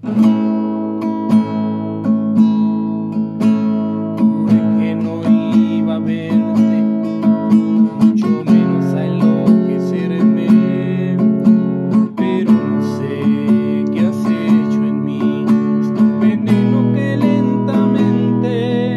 Juré que no iba a verte, mucho menos a enloquecerme, pero no sé qué has hecho en mí. Es tu veneno que lentamente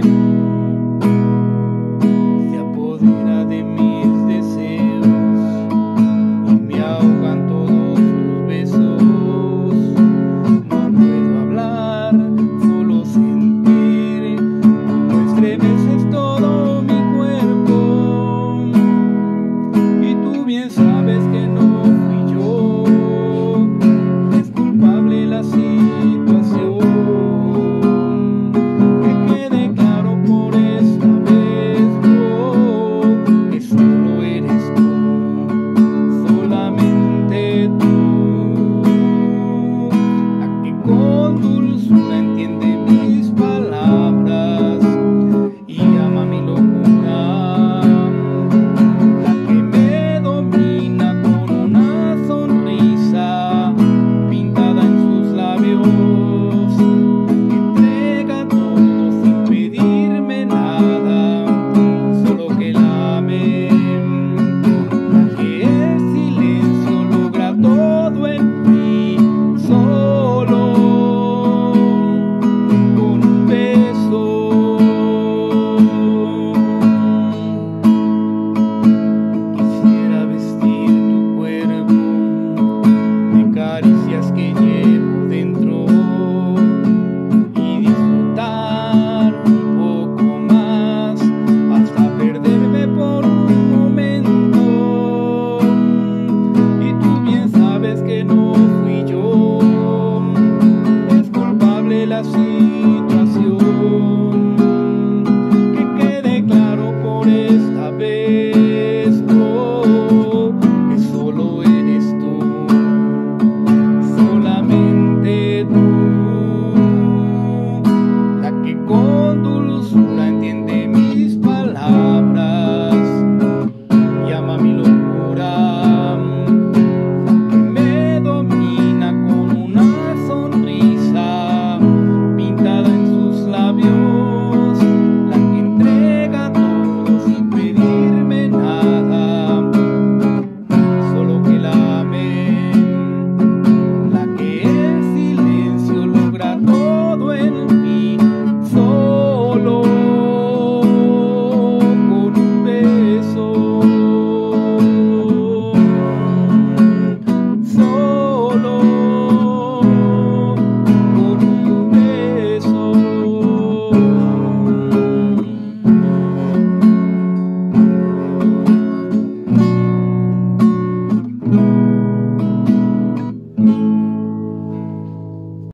se apodera de mis deseos y me ahogan todos tus besos. No puedo hablar, solo sentir cómo estremeces todo mi cuerpo, y tú bien sabes que no fui yo, es culpable la situación. Que quede claro por esta vez, oh, que solo eres tú, solamente tú, la que con dulzura